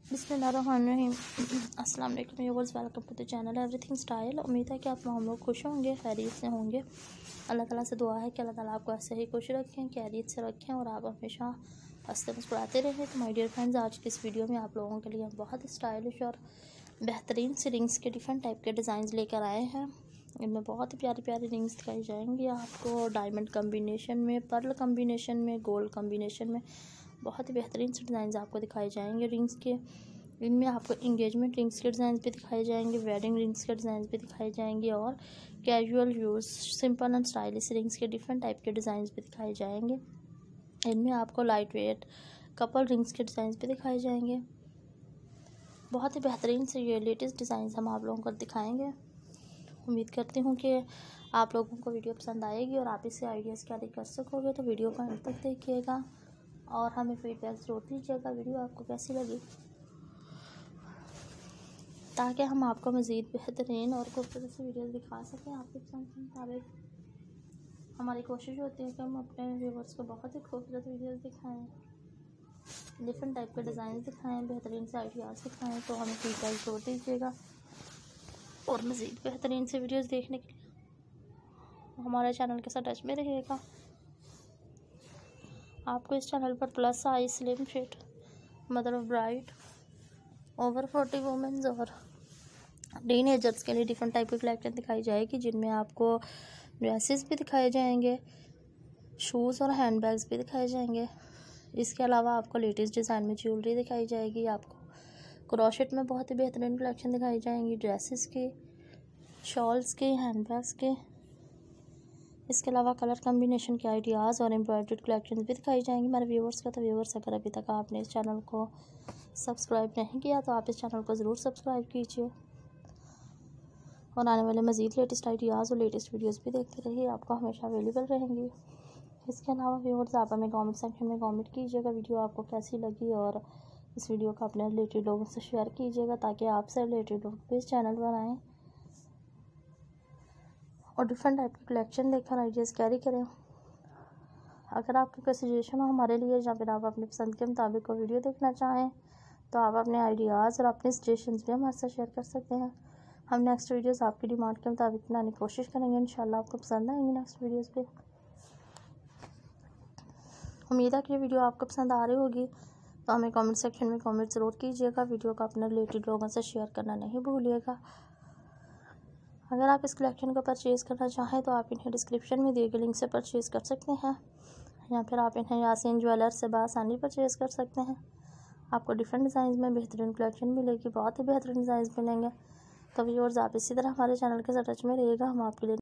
बिस्मिल्लाहिर्रहमानिर्रहीम। अस्सलाम वालेकुम viewers, welcome to the channel everything style. उम्मीद है कि आप हम लोग खुश होंगे, खैरियत से होंगे। अल्लाह ताला से दुआ है कि अल्लाह ताला आपको ऐसे ही खुश रखें, खैरियत से रखें और आप हमेशा हंसते मुस्कुराते रहें। तो माय डियर फ्रेंड्स, आज की इस वीडियो में आप लोगों के लिए हम बहुत स्टाइलिश और बेहतरीन से रिंग्स के डिफरेंट टाइप के डिज़ाइन लेकर आए हैं। इनमें बहुत ही प्यारी प्यारी रिंग्स दिखाई जाएंगी आपको, डायमंड कम्बिनेशन में, पर्ल कम्बिनेशन में, गोल्ड कम्बिनेशन में। बहुत ही बेहतरीन से डिज़ाइन आपको दिखाए जाएंगे रिंग्स के। इनमें आपको इंगेजमेंट रिंग्स के डिज़ाइन भी दिखाए जाएंगे, वेडिंग रिंग्स के डिज़ाइन भी दिखाए जाएंगे और casual use simple and stylish rings के डिफरेंट टाइप के डिज़ाइन भी दिखाए जाएंगे। इनमें आपको लाइट वेट कपल रिंग्स के डिज़ाइन भी दिखाए जाएंगे। बहुत ही बेहतरीन से ये लेटेस्ट डिज़ाइन हम आप लोगों को दिखाएंगे। उम्मीद करती हूँ कि आप लोगों को वीडियो पसंद आएगी और आप इससे आइडियाज़ कैरी कर सकोगे। तो वीडियो को अंत तक देखिएगा और हमें फीडबैक ज़रूर दीजिएगा वीडियो आपको कैसी लगी, ताकि हम आपको मज़ीद बेहतरीन और खूबसूरत सी वीडियोस दिखा सकें आपके पसंद के मुताबिक। हमारी कोशिश होती है कि हम अपने व्यूवर्स को बहुत ही खूबसूरत वीडियोस दिखाएं, डिफरेंट टाइप के डिज़ाइन दिखाएं, बेहतरीन से आइडियाज़ दिखाएं। तो हमें फीडबैक ज़रूर दीजिएगा और मज़ीद बेहतरीन से वीडियोस देखने के लिए हमारे चैनल के साथ टच में रहिएगा। आपको इस चैनल पर plus size, slim fit, mother of bride, over 40 women's और टीनेजर्स के लिए डिफरेंट टाइप की कलेक्शन दिखाई जाएगी, जिनमें आपको ड्रेसेस भी दिखाए जाएंगे, शूज़ और हैंड बैग्स भी दिखाए जाएंगे। इसके अलावा आपको लेटेस्ट डिज़ाइन में ज्वेलरी दिखाई जाएगी। आपको क्रोशेट में बहुत ही बेहतरीन कलेक्शन दिखाई जाएंगी, ड्रेसेस के, शॉल्स के, हैंड बैग्स के। इसके अलावा कलर कम्बिनेशन के आइडियाज़ और एम्ब्रॉयडर्ड कलेक्शन भी दिखाई जाएंगी हमारे व्यूवर्स का। तो व्यूवर्स, अगर अभी तक आपने इस चैनल को सब्सक्राइब नहीं किया तो आप इस चैनल को ज़रूर सब्सक्राइब कीजिए और आने वाले मज़ीद लेटेस्ट आइडियाज़ और लेटेस्ट वीडियोस भी देखते रहिए, आपको हमेशा अवेलेबल रहेंगी। इसके अलावा व्यूअर्स, आप हमें कमेंट सेक्शन में कमेंट कीजिएगा वीडियो आपको कैसी लगी और इस वीडियो को अपने रिलेटेड लोगों से शेयर कीजिएगा, ताकि आपसे रिलेटेड लोग भी इस चैनल पर आएँ और डिफरेंट टाइप की कलेक्शन देखकर आइडियाज़ कैरी करें। अगर आपकी कोई सजेशन हो हमारे लिए, या फिर आप अपनी पसंद के मुताबिक कोई वीडियो देखना चाहें, तो आप अपने आइडियाज़ और अपने सजेशंस भी हमारे साथ शेयर कर सकते हैं। हम नेक्स्ट वीडियोस आपकी डिमांड के मुताबिक बनाने की कोशिश करेंगे। इंशाल्लाह आपको पसंद आएंगी नेक्स्ट वीडियोस पे। उम्मीद है कि ये वीडियो आपको पसंद आ रही होगी। तो हमें कमेंट सेक्शन में कमेंट ज़रूर कीजिएगा, वीडियो को अपने रिलेटेड लोगों से शेयर करना नहीं भूलिएगा। अगर आप इस कलेक्शन को परचेज़ करना चाहें तो आप इन्हें डिस्क्रिप्शन में दिए गए लिंक से परचेज़ कर सकते हैं, या फिर आप इन्हें यासीन ज्वेलर्स से बआसानी परचेज़ कर सकते हैं। आपको डिफरेंट डिज़ाइन में बेहतरीन कलेक्शन मिलेगी, बहुत ही बेहतरीन डिज़ाइन मिलेंगे। तो व्यूअर्स, आप इसी तरह हमारे चैनल के साथ टच में रहिएगा। हम आपके लिए